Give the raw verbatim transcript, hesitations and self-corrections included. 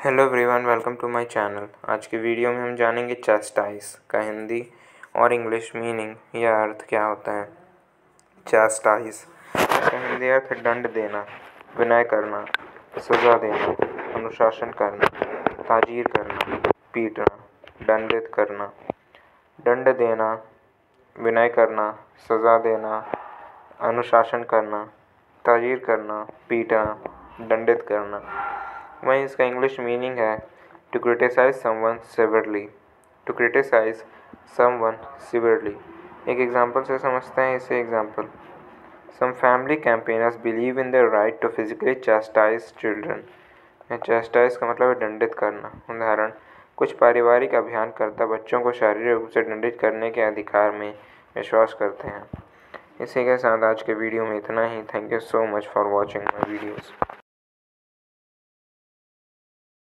Hello everyone, welcome to my channel. आज की video में हम जानेंगे चैस्टाइज का हिंदी और इंग्लिश मीनिंग या अर्थ क्या होता है। चैस्टाइज का हिंदी अर्थ दंड देना, विनय करना, सज़ा देना, अनुशासन करना, ताजीर करना, पीटना, दंडित करना। दंड देना, विनय करना, सज़ा देना, अनुशासन करना, ताजीर करना, पीटना, दंडित करना। वहीं इसका इंग्लिश मीनिंग है to criticize someone severely. To criticize someone severely. एक एग्जांपल से समझते हैं इसे। Example: some family campaigners believe in the right to physically chastise children. Chastise का मतलब है दंडित करना। उदाहरण: कुछ पारिवारिक अभियानकर्ता बच्चों को शारीरिक रूप से दंडित करने के अधिकार में विश्वास करते हैं। इसी के साथ आज के वीडियो में इतना ही। Thank you so much for watching my videos.